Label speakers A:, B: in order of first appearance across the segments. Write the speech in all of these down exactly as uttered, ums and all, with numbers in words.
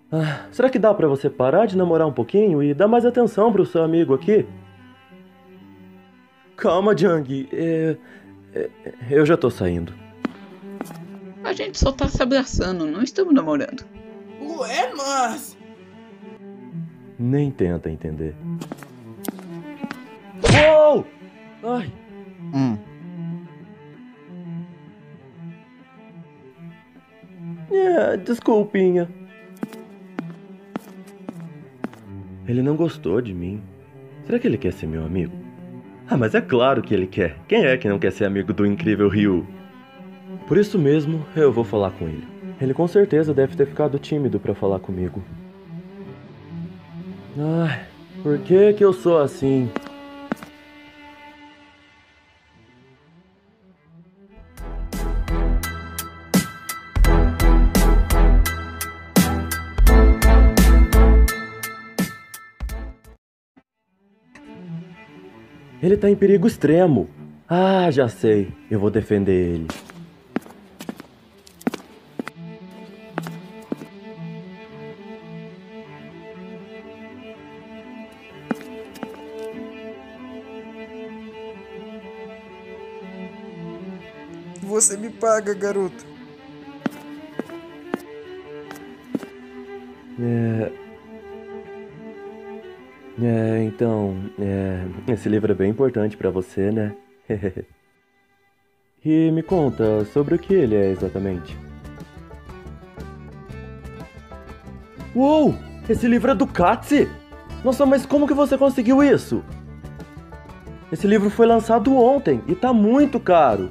A: Ah, será que dá pra você parar de namorar um pouquinho e dar mais atenção pro seu amigo aqui? Calma, Jung. É, é, eu já tô saindo.
B: A gente só tá se abraçando, não estamos namorando.
C: Ué, mas...
A: Nem tenta entender. Uou! Ai.
D: Hum.
A: É, desculpinha. Ele não gostou de mim. Será que ele quer ser meu amigo? Ah, mas é claro que ele quer. Quem é que não quer ser amigo do incrível Ryu? Por isso mesmo, eu vou falar com ele. Ele com certeza deve ter ficado tímido pra falar comigo. Ai, por que que eu sou assim? Ele tá em perigo extremo. Ah, já sei. Eu vou defender ele.
D: Você me paga, garoto.
A: É... É, então... É... Esse livro é bem importante pra você, né? E me conta, sobre o que ele é exatamente? Uou! Esse livro é do Katse! Nossa, mas como que você conseguiu isso? Esse livro foi lançado ontem e tá muito caro.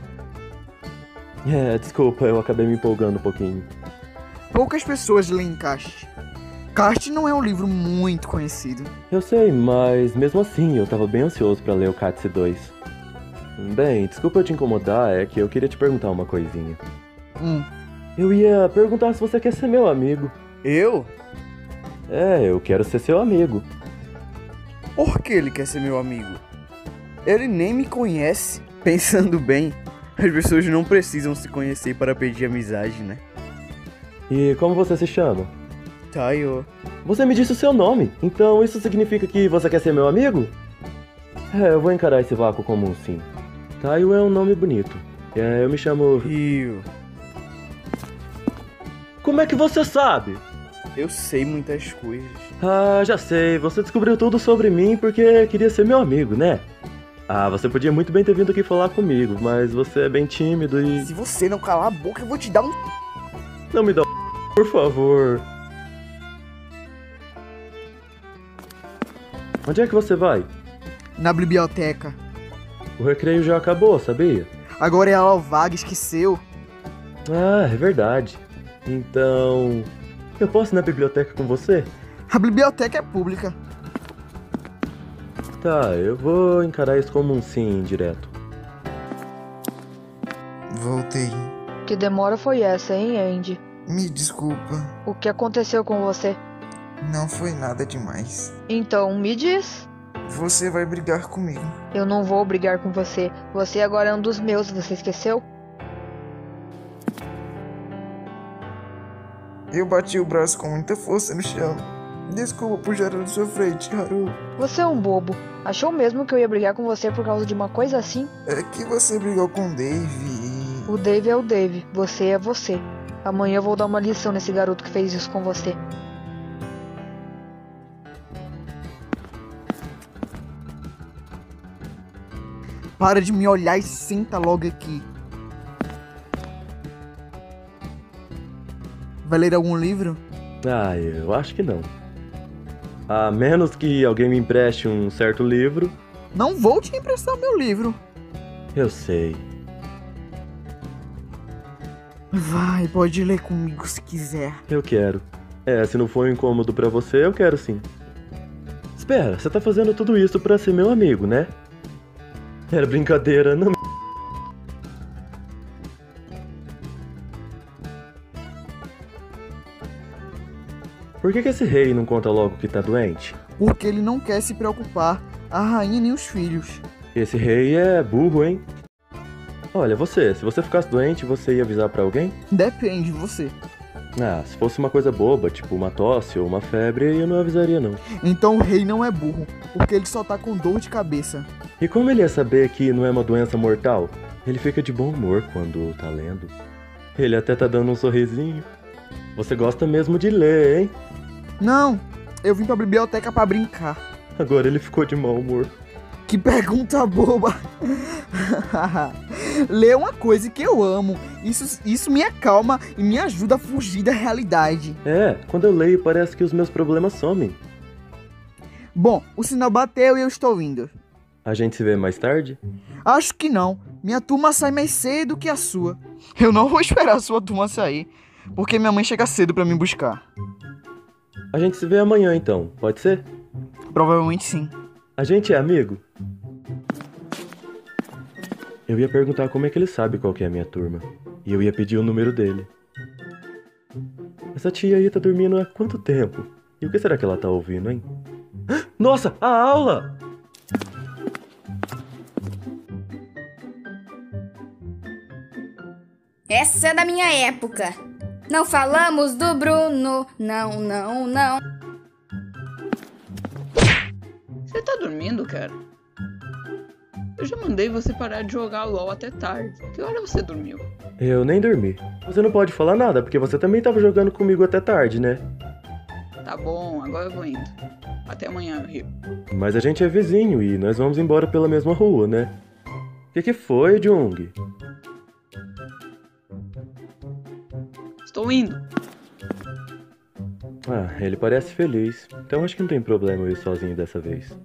A: É, desculpa, eu acabei me empolgando um pouquinho.
D: Poucas pessoas leem Cast. Cast não é um livro muito conhecido.
A: Eu sei, mas mesmo assim eu tava bem ansioso pra ler o Katse dois. Bem, desculpa eu te incomodar, é que eu queria te perguntar uma coisinha.
D: Hum.
A: Eu ia perguntar se você quer ser meu amigo.
D: Eu?
A: É, eu quero ser seu amigo.
D: Por que ele quer ser meu amigo? Ele nem me conhece. Pensando bem, as pessoas não precisam se conhecer para pedir amizade, né?
A: E como você se chama?
D: Tayo.
A: Você me disse o seu nome, então isso significa que você quer ser meu amigo? É, eu vou encarar esse vácuo como um sim. Tayo é um nome bonito. É, eu me chamo...
D: Ryu.
A: Como é que você sabe?
D: Eu sei muitas coisas.
A: Ah, já sei. Você descobriu tudo sobre mim porque queria ser meu amigo, né? Ah, você podia muito bem ter vindo aqui falar comigo, mas você é bem tímido e...
D: Se você não calar a boca, eu vou te dar um...
A: Não me dá um... por favor. Onde é que você vai?
D: Na biblioteca.
A: O recreio já acabou, sabia?
D: Agora é a aula vaga, esqueceu?
A: Ah, é verdade. Então... eu posso ir na biblioteca com você?
D: A biblioteca é pública.
A: Tá, eu vou encarar isso como um sim indireto.
E: Voltei.
F: Que demora foi essa, hein, Andy?
E: Me desculpa.
F: O que aconteceu com você?
E: Não foi nada demais.
F: Então, me diz.
E: Você vai brigar comigo.
F: Eu não vou brigar com você. Você agora é um dos meus, você esqueceu?
E: Eu bati o braço com muita força no chão. Desculpa por gerar na sua frente, Haru.
F: Você é um bobo. Achou mesmo que eu ia brigar com você por causa de uma coisa assim?
E: É que você brigou com o Dave e...
F: O Dave é o Dave, você é você. Amanhã eu vou dar uma lição nesse garoto que fez isso com você.
D: Para de me olhar e senta logo aqui. Vai ler algum livro?
A: Ah, eu acho que não. A menos que alguém me empreste um certo livro.
D: Não vou te emprestar meu livro.
A: Eu sei.
D: Vai, pode ler comigo se quiser.
A: Eu quero. É, se não for incômodo pra você, eu quero sim. Espera, você tá fazendo tudo isso pra ser meu amigo, né? Era brincadeira, não me... Por que que esse rei não conta logo que tá doente?
D: Porque ele não quer se preocupar, a rainha nem os filhos.
A: Esse rei é burro, hein? Olha, você, se você ficasse doente, você ia avisar pra alguém?
D: Depende de você.
A: Ah, se fosse uma coisa boba, tipo uma tosse ou uma febre, eu não avisaria não.
D: Então o rei não é burro, porque ele só tá com dor de cabeça.
A: E como ele ia saber que não é uma doença mortal? Ele fica de bom humor quando tá lendo. Ele até tá dando um sorrisinho. Você gosta mesmo de ler, hein?
D: Não, eu vim pra biblioteca pra brincar.
A: Agora ele ficou de mau humor.
D: Que pergunta boba. Ler é uma coisa que eu amo. Isso, isso me acalma e me ajuda a fugir da realidade.
A: É, quando eu leio parece que os meus problemas somem.
D: Bom, o sinal bateu e eu estou indo.
A: A gente se vê mais tarde?
D: Acho que não. Minha turma sai mais cedo que a sua. Eu não vou esperar a sua turma sair, porque minha mãe chega cedo pra me buscar.
A: A gente se vê amanhã então, pode ser?
D: Provavelmente sim.
A: A gente é amigo? Eu ia perguntar como é que ele sabe qual que é a minha turma. E eu ia pedir o número dele. Essa tia aí tá dormindo há quanto tempo? E o que será que ela tá ouvindo, hein? Nossa, a aula!
G: Essa é da minha época. Não falamos do Bruno. Não, não, não.
B: Você tá dormindo, cara? Eu já mandei você parar de jogar LOL até tarde. Que hora você dormiu?
A: Eu nem dormi. Você não pode falar nada, porque você também tava jogando comigo até tarde, né?
B: Tá bom, agora eu vou indo. Até amanhã, Rio.
A: Mas a gente é vizinho e nós vamos embora pela mesma rua, né? O que que foi, Jung?
B: Estou indo.
A: Ah, ele parece feliz. Então acho que não tem problema eu ir sozinho dessa vez.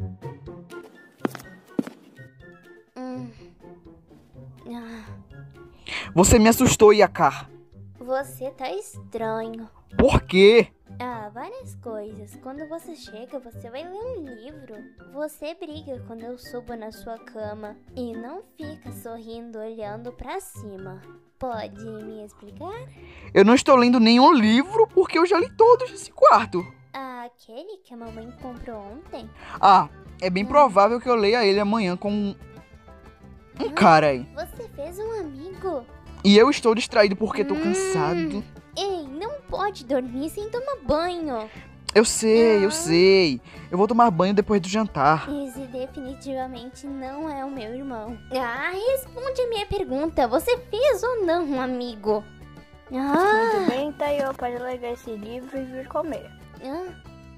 H: Hum. Ah,
D: Você me assustou, Yakar.
H: você tá estranho.
D: Por quê?
H: Ah, várias coisas. Quando você chega, você vai ler um livro. Você briga quando eu subo na sua cama. E não fica sorrindo olhando pra cima. Pode me explicar?
D: Eu não estou lendo nenhum livro porque eu já li todos nesse quarto.
H: Ah, aquele que a mamãe comprou ontem?
D: Ah, é bem provável que eu leia ele amanhã com um, um cara aí.
H: Você fez um amigo?
D: E eu estou distraído porque tô
H: Hum.
D: cansado.
H: Ei, não pode dormir sem tomar banho.
D: Eu sei,
H: Ah.
D: eu sei. Eu vou tomar banho depois do jantar.
H: Esse definitivamente não é o meu irmão. Ah, responde a minha pergunta. Você fez ou não um amigo? Ah,
I: Muito bem, Tayo, pode largar esse livro e vir comer.
H: ah,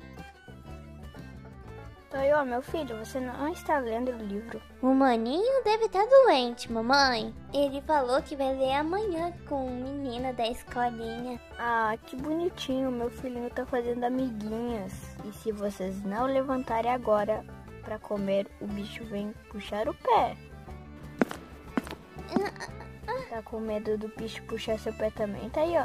I: Tayo, meu filho, você não está lendo o livro.
H: o maninho deve estar doente, mamãe. Ele falou que vai ler amanhã com um menino da escolinha.
I: Ah, que bonitinho, meu filhinho tá fazendo amiguinhas. E se vocês não levantarem agora pra comer, o bicho vem puxar o pé. Tá com medo do bicho puxar seu pé também, Tayo?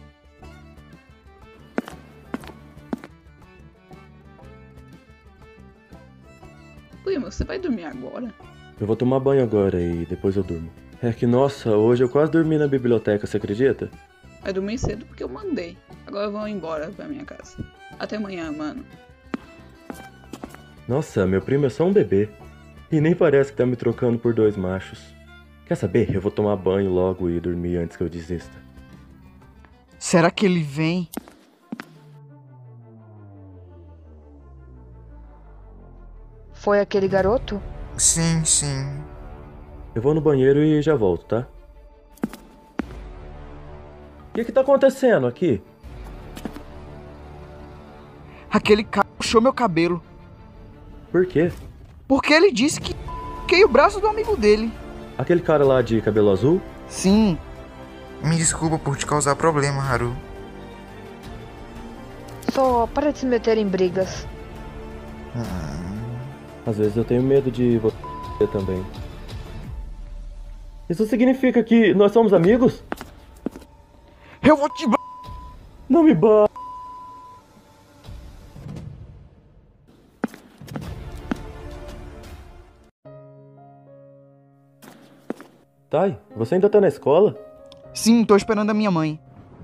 B: Primo, você vai dormir agora?
A: Eu vou tomar banho agora e depois eu durmo. É que, nossa, hoje eu quase dormi na biblioteca, você acredita?
B: Vai dormir cedo porque eu mandei. Agora eu vou embora pra minha casa. Até amanhã, mano.
A: Nossa, meu primo é só um bebê. E nem parece que tá me trocando por dois machos. Quer saber? Eu vou tomar banho logo e dormir antes que eu desista.
D: Será que ele vem?
F: Foi aquele garoto?
E: Sim, sim.
A: Eu vou no banheiro e já volto, tá? O que que tá acontecendo aqui?
D: Aquele cara puxou meu cabelo.
A: Por quê?
D: Porque ele disse que queimei o braço do amigo dele.
A: Aquele cara lá de cabelo azul?
D: Sim.
E: Me desculpa por te causar problema, Haru.
F: Só para de se meter em brigas.
A: Às vezes eu tenho medo de você também. Isso significa que nós somos amigos?
D: Eu vou te...
A: Não me ba... Tai, você ainda tá na escola?
D: Sim, tô esperando a minha mãe.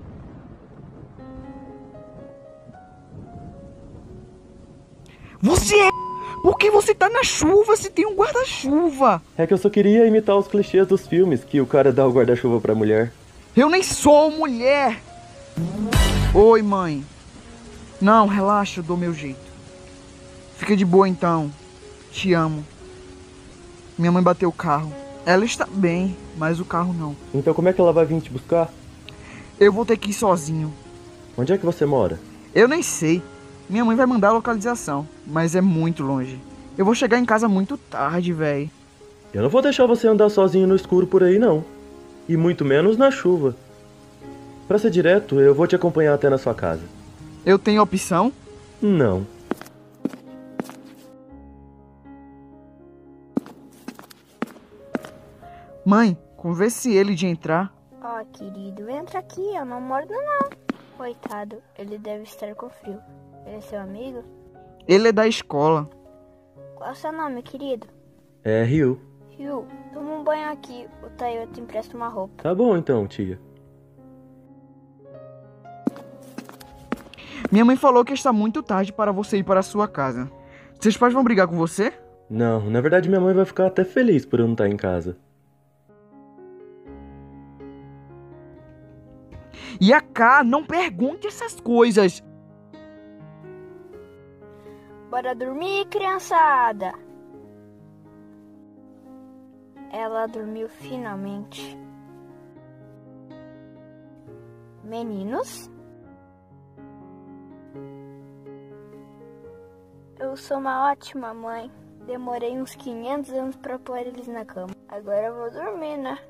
D: Você é... Por que você tá na chuva se tem um guarda-chuva?
A: É que eu só queria imitar os clichês dos filmes, que o cara dá o guarda-chuva pra mulher.
D: Eu nem sou mulher. Oi, mãe. Não, relaxa, eu dou meu jeito. Fica de boa então. Te amo. Minha mãe bateu o carro. Ela está bem, mas o carro não.
A: Então como é que ela vai vir te buscar?
D: Eu vou ter que ir sozinho.
A: Onde é que você mora?
D: Eu nem sei. Minha mãe vai mandar a localização, mas é muito longe. Eu vou chegar em casa muito tarde, véi.
A: Eu não vou deixar você andar sozinho no escuro por aí, não. E muito menos na chuva. Pra ser direto, eu vou te acompanhar até na sua casa.
D: Eu tenho opção?
A: Não.
D: Mãe, convence ele de entrar.
I: Ó, querido, entra aqui, eu não mordo não. Coitado, ele deve estar com frio. Ele é seu amigo?
D: Ele é da escola.
I: Qual é o seu nome, querido?
A: É Ryu.
I: Ryu, toma um banho aqui, o Taio te empresta uma roupa.
A: Tá bom então, tia.
D: Minha mãe falou que está muito tarde para você ir para a sua casa. Seus pais vão brigar com você?
A: Não, na verdade minha mãe vai ficar até feliz por eu não estar em casa.
D: E a Cá, não pergunte essas coisas.
I: Bora dormir, criançada. Ela dormiu finalmente. Meninos? Eu sou uma ótima mãe. Demorei uns quinhentos anos pra pôr eles na cama. Agora eu vou dormir, né?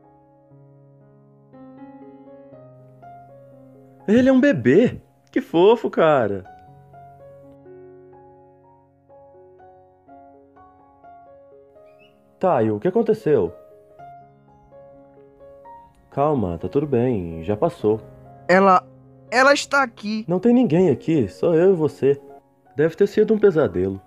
A: Ele é um bebê. Que fofo, cara. Taio, o que aconteceu? Calma, tá tudo bem, já passou.
D: Ela... ela está aqui.
A: Não tem ninguém aqui, só eu e você. Deve ter sido um pesadelo.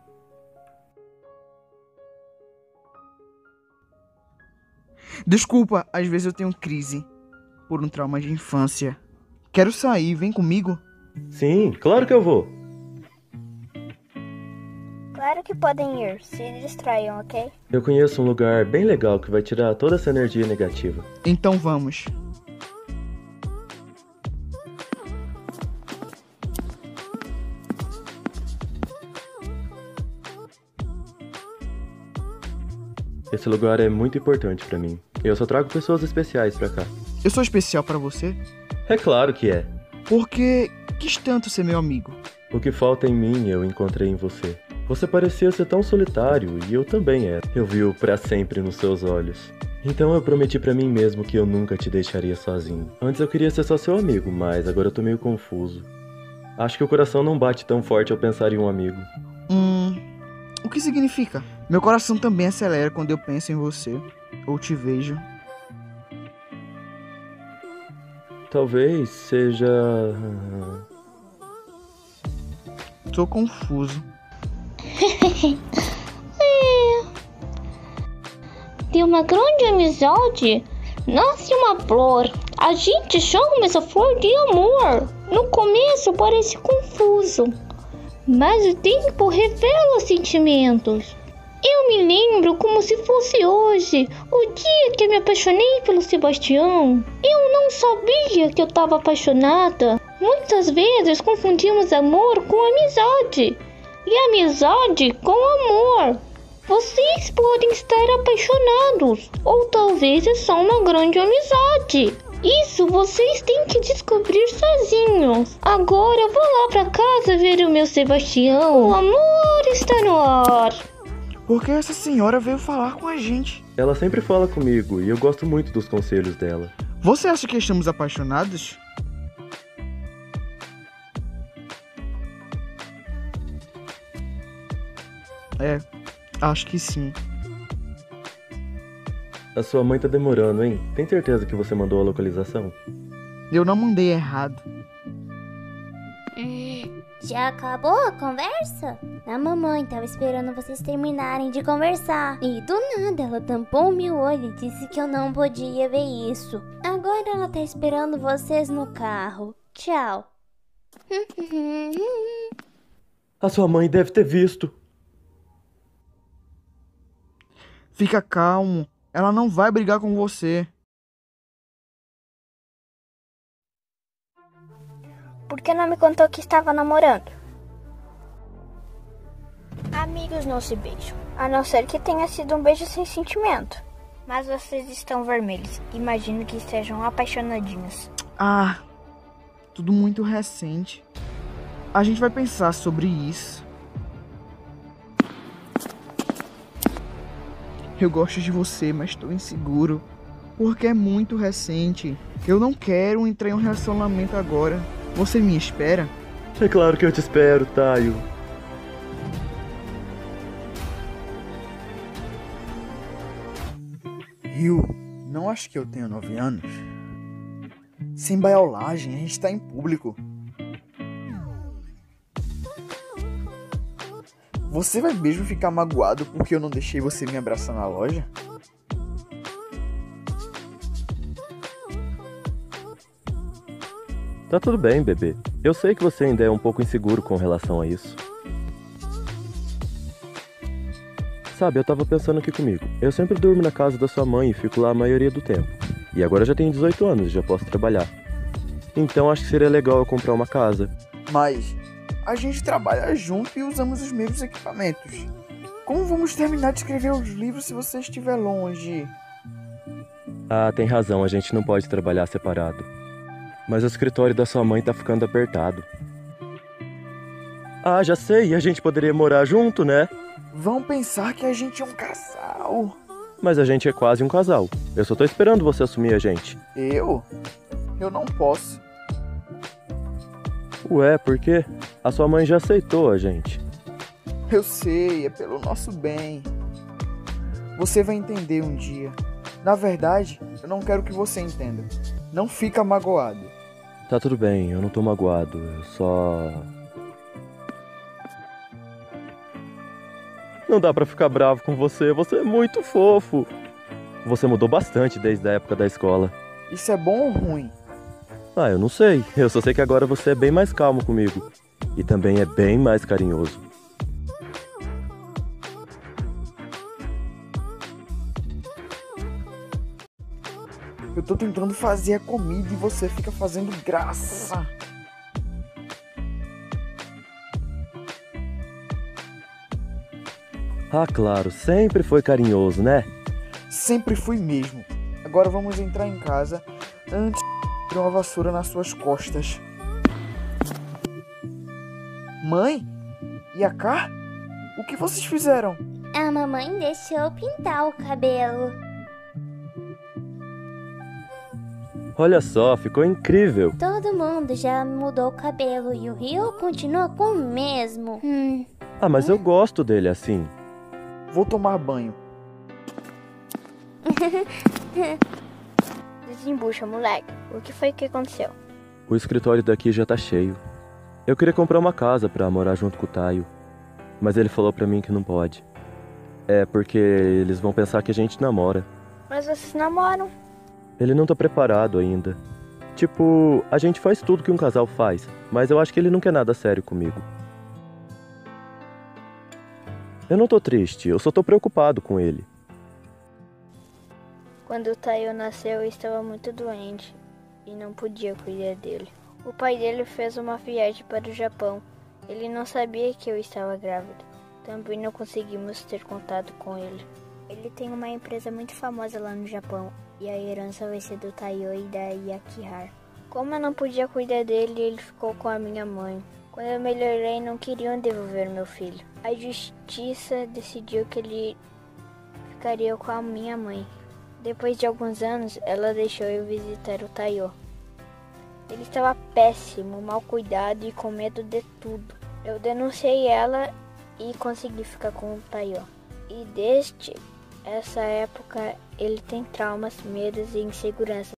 D: Desculpa, às vezes eu tenho crise por um trauma de infância. Quero sair, vem comigo.
A: Sim, claro que eu vou.
I: Claro que podem ir, se distraiam, ok?
A: Eu conheço um lugar bem legal que vai tirar toda essa energia negativa.
D: Então vamos.
A: Esse lugar é muito importante pra mim. Eu só trago pessoas especiais pra cá.
D: Eu sou especial pra você?
A: É claro que é.
D: Porque quis tanto ser meu amigo.
A: O que falta em mim eu encontrei em você. Você parecia ser tão solitário e eu também era. Eu vi o pra sempre nos seus olhos. Então eu prometi pra mim mesmo que eu nunca te deixaria sozinho. Antes eu queria ser só seu amigo, mas agora eu tô meio confuso. Acho que o coração não bate tão forte ao pensar em um amigo.
D: Hum... O que significa? Meu coração também acelera quando eu penso em você. Ou te vejo.
A: Talvez seja...
D: Tô confuso.
J: É. De uma grande amizade nasce uma flor. A gente chama essa flor de amor. No começo parece confuso, mas o tempo revela sentimentos. Eu me lembro como se fosse hoje, o dia que eu me apaixonei pelo Sebastião. Eu não sabia que eu estava apaixonada. Muitas vezes confundimos amor com amizade, e amizade com amor. Vocês podem estar apaixonados, ou talvez é só uma grande amizade. Isso vocês têm que descobrir sozinhos. Agora eu vou lá pra casa ver o meu Sebastião. O amor está no ar.
D: Por que essa senhora veio falar com a gente?
A: Ela sempre fala comigo e eu gosto muito dos conselhos dela.
D: Você acha que estamos apaixonados? É, acho que sim.
A: A sua mãe tá demorando, hein? Tem certeza que você mandou a localização?
D: Eu não mandei errado.
H: Hum, já acabou a conversa? A mamãe tava esperando vocês terminarem de conversar. E do nada ela tampou meu olho e disse que eu não podia ver isso. Agora ela tá esperando vocês no carro. Tchau.
A: A sua mãe deve ter visto.
D: Fica calmo. Ela não vai brigar com você.
I: Por que não me contou que estava namorando? Amigos não se beijam, a não ser que tenha sido um beijo sem sentimento. Mas vocês estão vermelhos, imagino que estejam apaixonadinhos.
D: Ah, tudo muito recente. A gente vai pensar sobre isso. Eu gosto de você, mas estou inseguro. Porque é muito recente. Eu não quero entrar em um relacionamento agora. Você me espera?
A: É claro que eu te espero, Taio.
E: Rio, não acho que eu tenho nove anos. Sem baiolagem, a gente tá em público. Você vai mesmo ficar magoado porque eu não deixei você me abraçar na loja?
A: Tá tudo bem, bebê. Eu sei que você ainda é um pouco inseguro com relação a isso. Sabe, eu tava pensando aqui comigo. Eu sempre durmo na casa da sua mãe e fico lá a maioria do tempo. E agora eu já tenho dezoito anos e já posso trabalhar. Então acho que seria legal eu comprar uma casa.
E: Mas a gente trabalha junto e usamos os mesmos equipamentos. Como vamos terminar de escrever os livros se você estiver longe?
A: Ah, tem razão, a gente não pode trabalhar separado. Mas o escritório da sua mãe tá ficando apertado. Ah, já sei, a gente poderia morar junto, né?
E: Vão pensar que a gente é um casal.
A: Mas a gente é quase um casal. Eu só tô esperando você assumir a gente.
E: Eu? Eu não posso.
A: Ué, por quê? A sua mãe já aceitou a gente.
E: Eu sei, é pelo nosso bem. Você vai entender um dia. Na verdade, eu não quero que você entenda. Não fica magoado.
A: Tá tudo bem, eu não tô magoado. Eu só... Não dá pra ficar bravo com você, você é muito fofo. Você mudou bastante desde a época da escola.
E: Isso é bom ou ruim?
A: Ah, eu não sei. Eu só sei que agora você é bem mais calmo comigo. E também é bem mais carinhoso.
E: Eu tô tentando fazer a comida e você fica fazendo graça.
A: Ah, claro, sempre foi carinhoso, né?
E: Sempre fui mesmo. Agora vamos entrar em casa antes de ter uma vassoura nas suas costas. Mãe? E a Cá? O que vocês fizeram?
H: A mamãe deixou eu pintar o cabelo.
A: Olha só, ficou incrível.
H: Todo mundo já mudou o cabelo e o Rio continua com o mesmo. Hum.
A: Ah, mas eu gosto dele assim.
E: Vou tomar banho.
I: Desembucha, moleque. O que foi que aconteceu?
A: O escritório daqui já tá cheio. Eu queria comprar uma casa pra morar junto com o Taio. Mas ele falou pra mim que não pode. É porque eles vão pensar que a gente namora.
I: Mas vocês namoram.
A: Ele não tá preparado ainda. Tipo, a gente faz tudo que um casal faz, mas eu acho que ele não quer nada sério comigo. Eu não tô triste, eu só tô preocupado com ele.
I: Quando o Taio nasceu, eu estava muito doente e não podia cuidar dele. O pai dele fez uma viagem para o Japão. Ele não sabia que eu estava grávida. Também não conseguimos ter contato com ele. Ele tem uma empresa muito famosa lá no Japão e a herança vai ser do Taio e da Yakihar. Como eu não podia cuidar dele, ele ficou com a minha mãe. Quando eu melhorei, não queriam devolver meu filho. A justiça decidiu que ele ficaria com a minha mãe. Depois de alguns anos, ela deixou eu visitar o Taio. Ele estava péssimo, mal cuidado e com medo de tudo. Eu denunciei ela e consegui ficar com o Taio. E desde essa época, ele tem traumas, medos e insegurança.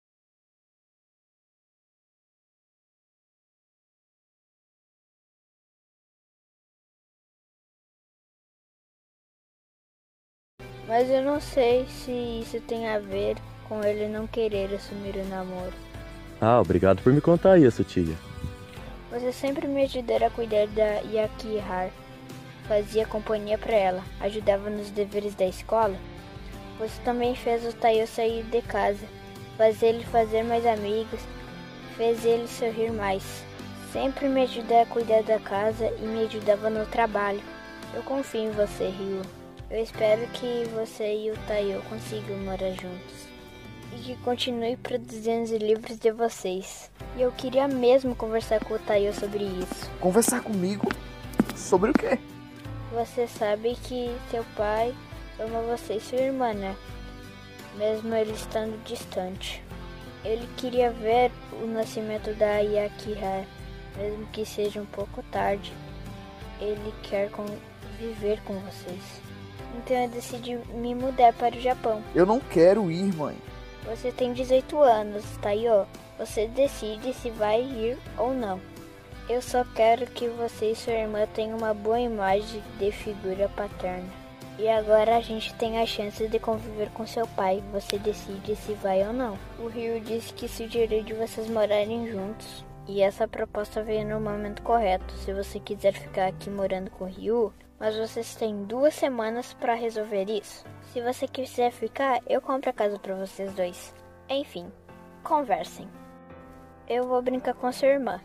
I: Mas eu não sei se isso tem a ver com ele não querer assumir o namoro.
A: Ah, obrigado por me contar isso, tia.
I: Você sempre me ajudou a cuidar da Yakihar. Fazia companhia para ela, ajudava nos deveres da escola. Você também fez o Taio sair de casa, faz ele fazer mais amigos, fez ele sorrir mais. Sempre me ajudou a cuidar da casa e me ajudava no trabalho. Eu confio em você, Ryu. Eu espero que você e o Taiyo consigam morar juntos. E que continue produzindo os livros de vocês. E eu queria mesmo conversar com o Taiyo sobre isso.
E: Conversar comigo? Sobre o quê?
I: Você sabe que seu pai ama você e sua irmã, né? Mesmo ele estando distante. Ele queria ver o nascimento da Yakihara, mesmo que seja um pouco tarde. Ele quer conviver com vocês. Então eu decidi me mudar para o Japão.
E: Eu não quero ir, mãe.
I: Você tem dezoito anos, Taiyo. Você decide se vai ir ou não. Eu só quero que você e sua irmã tenham uma boa imagem de figura paterna. E agora a gente tem a chance de conviver com seu pai. Você decide se vai ou não. O Ryu disse que sugeriu de vocês morarem juntos. E essa proposta veio no momento correto. Se você quiser ficar aqui morando com o Ryu, mas vocês têm duas semanas para resolver isso. Se você quiser ficar, eu compro a casa para vocês dois. Enfim, conversem. Eu vou brincar com a sua irmã.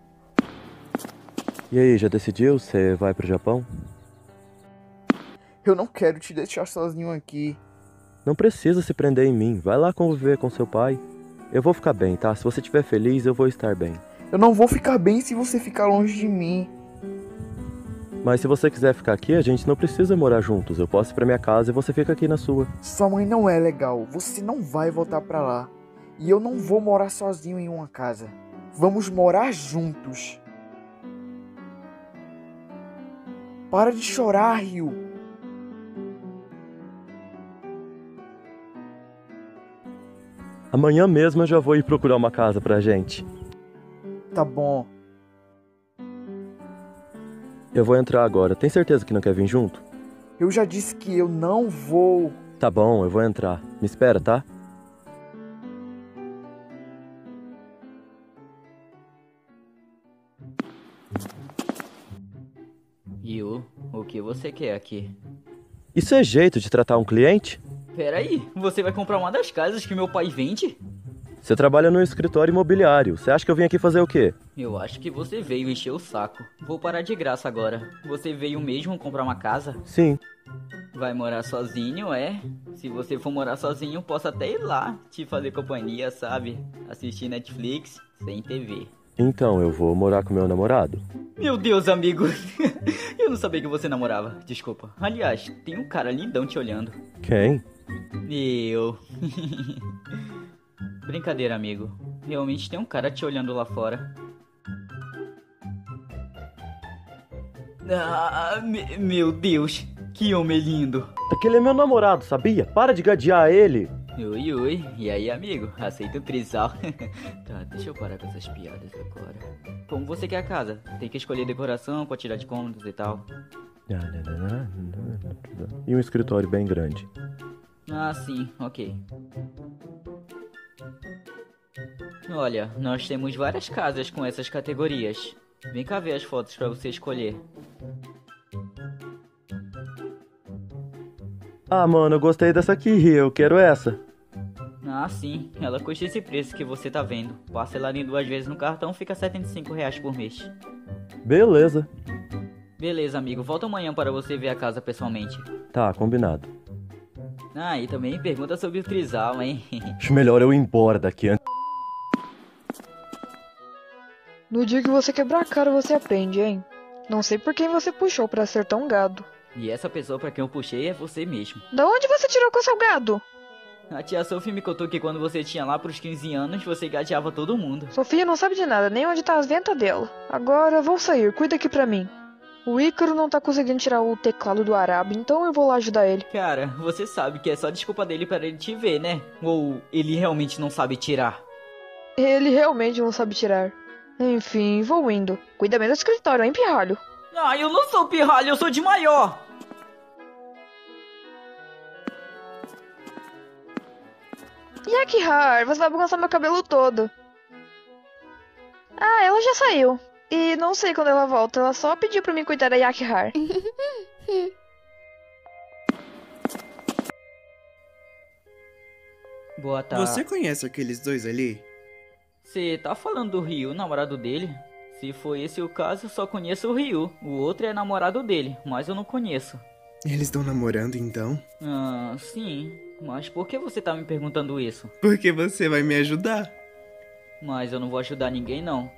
A: E aí, já decidiu? Você vai pro Japão?
E: Eu não quero te deixar sozinho aqui.
A: Não precisa se prender em mim. Vai lá conviver com seu pai. Eu vou ficar bem, tá? Se você estiver feliz, eu vou estar bem.
E: Eu não vou ficar bem se você ficar longe de mim.
A: Mas se você quiser ficar aqui, a gente não precisa morar juntos. Eu posso ir pra minha casa e você fica aqui na sua.
E: Sua mãe não é legal. Você não vai voltar pra lá. E eu não vou morar sozinho em uma casa. Vamos morar juntos. Para de chorar, Ryu.
A: Amanhã mesmo eu já vou ir procurar uma casa pra gente.
E: Tá bom.
A: Eu vou entrar agora. Tem certeza que não quer vir junto?
E: Eu já disse que eu não vou.
A: Tá bom, eu vou entrar. Me espera, tá?
K: Ryu, o que você quer aqui?
A: Isso é jeito de tratar um cliente?
K: Peraí, você vai comprar uma das casas que meu pai vende?
A: Você trabalha no escritório imobiliário. Você acha que eu vim aqui fazer o quê?
K: Eu acho que você veio encher o saco. Vou parar de graça agora. Você veio mesmo comprar uma casa?
A: Sim.
K: Vai morar sozinho, é? Se você for morar sozinho, posso até ir lá te fazer companhia, sabe? Assistir Netflix sem T V.
A: Então, eu vou morar com meu namorado.
K: Meu Deus, amigo. Eu não sabia que você namorava. Desculpa. Aliás, tem um cara lindão te olhando.
A: Quem?
K: Eu. Brincadeira, amigo. Realmente tem um cara te olhando lá fora. Ah, me, meu Deus. Que homem lindo.
A: Aquele é meu namorado, sabia? Para de gadear ele.
K: Ui, ui. E aí, amigo? Aceita o trisal? Tá, deixa eu parar com essas piadas agora. Como você quer a casa? Tem que escolher decoração, quantidade de cômodos e tal.
A: E um escritório bem grande.
K: Ah, sim. Ok. Olha, nós temos várias casas com essas categorias. Vem cá ver as fotos pra você escolher.
A: Ah, mano, eu gostei dessa aqui, eu quero essa.
K: Ah, sim. Ela custa esse preço que você tá vendo. Parcelado em duas vezes no cartão, fica setenta e cinco reais por mês.
A: Beleza.
K: Beleza, amigo. Volta amanhã para você ver a casa pessoalmente.
A: Tá, combinado.
K: Ah, e também pergunta sobre o trisal, hein?
A: Acho melhor eu ir embora daqui antes.
F: No dia que você quebrar a cara, você aprende, hein? Não sei por quem você puxou pra ser tão gado.
K: E essa pessoa pra quem eu puxei é você mesmo.
F: Da onde você tirou com seu gado?
K: A tia Sophie me contou que quando você tinha lá pros quinze anos, você gateava todo mundo.
F: Sofia não sabe de nada, nem onde tá as ventas dela. Agora, vou sair, cuida aqui pra mim. O Ícaro não tá conseguindo tirar o teclado do Arabi, então eu vou lá ajudar ele.
K: Cara, você sabe que é só desculpa dele para ele te ver, né? Ou ele realmente não sabe tirar?
F: Ele realmente não sabe tirar. Enfim, vou indo. Cuida bem do escritório, hein, pirralho?
K: Ah, eu não sou pirralho, eu sou de maior!
F: Yakihar, você vai bagunçar meu cabelo todo. Ah, ela já saiu. E não sei quando ela volta, ela só pediu pra mim cuidar da Yakihar.
K: Boa tarde.
C: Você conhece aqueles dois ali?
K: Você tá falando do Ryu, o namorado dele? Se for esse o caso, eu só conheço o Ryu. O outro é namorado dele, mas eu não conheço.
L: Eles estão namorando então?
K: Ah, sim. Mas por que você tá me perguntando isso?
L: Porque você vai me ajudar.
K: Mas eu não vou ajudar ninguém, não.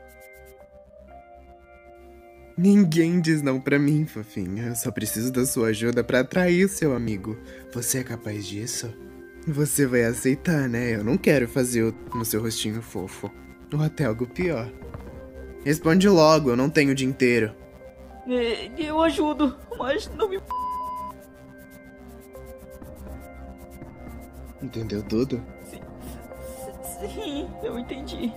L: Ninguém diz não pra mim, fofinha. Eu só preciso da sua ajuda pra atrair o seu amigo. Você é capaz disso? Você vai aceitar, né? Eu não quero fazer o no seu rostinho fofo. Ou até algo pior. Responde logo, eu não tenho o dia inteiro.
K: Eu ajudo, mas não me...
L: Entendeu tudo?
K: Sim, sim, eu entendi.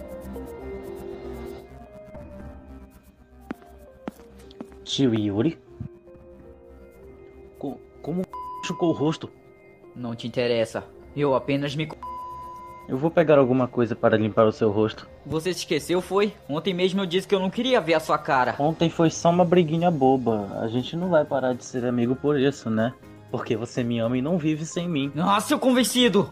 M: Tio Yuri? Co como machucou o rosto?
K: Não te interessa. Eu apenas me...
M: Eu vou pegar alguma coisa para limpar o seu rosto.
K: Você se esqueceu, foi? Ontem mesmo eu disse que eu não queria ver a sua cara.
M: Ontem foi só uma briguinha boba. A gente não vai parar de ser amigo por isso, né? Porque você me ama e não vive sem mim.
K: Nossa, seu convencido!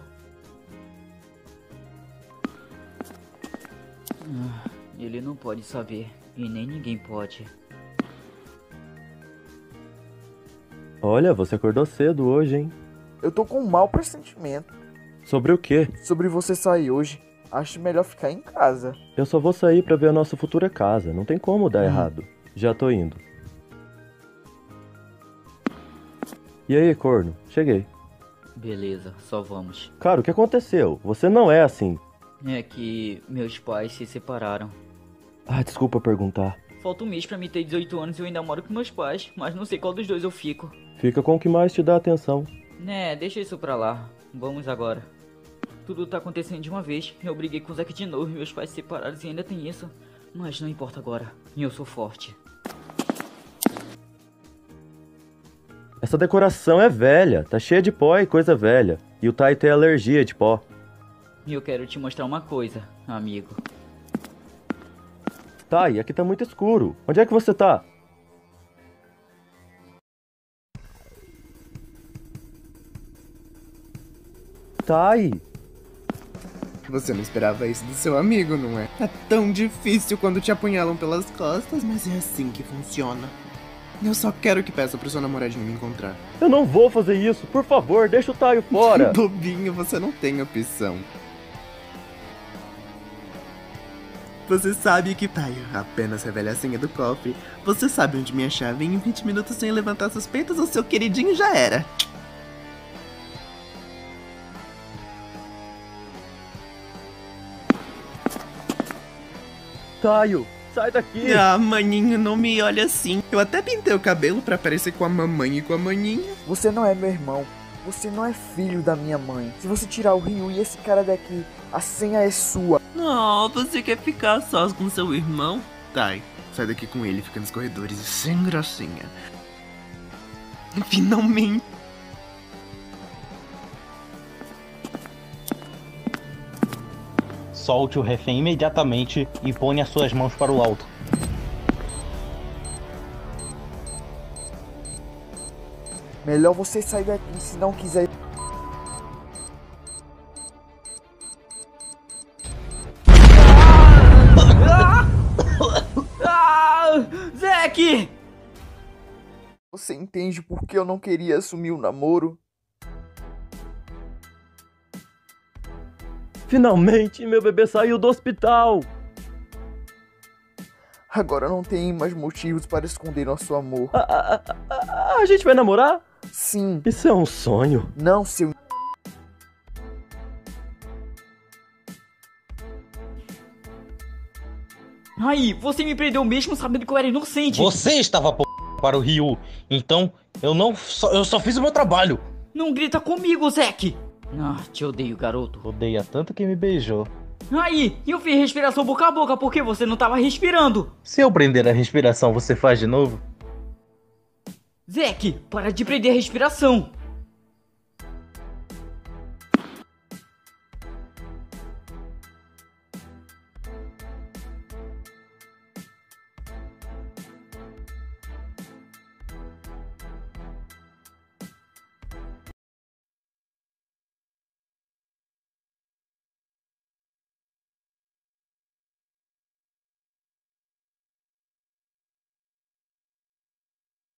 K: Ele não pode saber. E nem ninguém pode.
A: Olha, você acordou cedo hoje, hein?
E: Eu tô com um mau pressentimento.
A: Sobre o quê?
E: Sobre você sair hoje. Acho melhor ficar em casa.
A: Eu só vou sair pra ver a nossa futura casa. Não tem como dar
E: hum.
A: errado. Já tô indo. E aí, corno? Cheguei.
K: Beleza, só vamos.
A: Cara, o que aconteceu? Você não é assim.
K: É que meus pais se separaram.
A: Ah, desculpa perguntar.
K: Falta um mês pra mim ter dezoito anos e eu ainda moro com meus pais, mas não sei qual dos dois eu fico.
A: Fica com o que mais te dá atenção.
K: Né, deixa isso pra lá. Vamos agora. Tudo tá acontecendo de uma vez. Eu briguei com o Zack de novo e meus pais se separaram e ainda tem isso. Mas não importa agora. Eu sou forte.
A: Essa decoração é velha. Tá cheia de pó e coisa velha. E o Tai tem alergia de pó.
K: E eu quero te mostrar uma coisa, amigo.
A: Tai, aqui tá muito escuro. Onde é que você tá? Tai!
L: Você não esperava isso do seu amigo, não é? É tão difícil quando te apunhalam pelas costas, mas é assim que funciona. Eu só quero que peça pro seu namoradinho me encontrar.
A: Eu não vou fazer isso, por favor, deixa o Taio fora.
L: Bobinho, você não tem opção. Você sabe que Taio apenas revela a senha do cofre. Você sabe onde minha chave em vinte minutos sem levantar suspeitas, o seu queridinho já era.
A: Taio, sai daqui!
L: Ah, maninho, não me olha assim. Eu até pintei o cabelo pra parecer com a mamãe e com a maninha.
E: Você não é meu irmão. Você não é filho da minha mãe. Se você tirar o Ryu e esse cara daqui, a senha é sua.
L: Não, você quer ficar sós com seu irmão? Tai, sai daqui com ele, fica nos corredores e sem gracinha. Finalmente.
M: Solte o refém imediatamente e ponha suas mãos para o alto.
E: Melhor você sair daqui se não quiser.
K: Ah! Ah! Zack!
E: Você entende por que eu não queria assumir o namoro?
A: Finalmente, meu bebê saiu do hospital!
E: Agora não tem mais motivos para esconder nosso amor.
A: A, a, a, a gente vai namorar?
E: Sim.
A: Isso é um sonho.
E: Não, seu...
K: Aí, você me prendeu mesmo sabendo que eu era inocente.
M: Você estava p... para o Ryu, então eu não só, eu só fiz o meu trabalho.
K: Não grita comigo, Zack. Ah, te odeio, garoto.
M: Odeia tanto que me beijou.
K: Aí, eu fiz respiração boca a boca porque você não tava respirando.
M: Se eu prender a respiração, você faz de novo?
K: Zack, para de prender a respiração.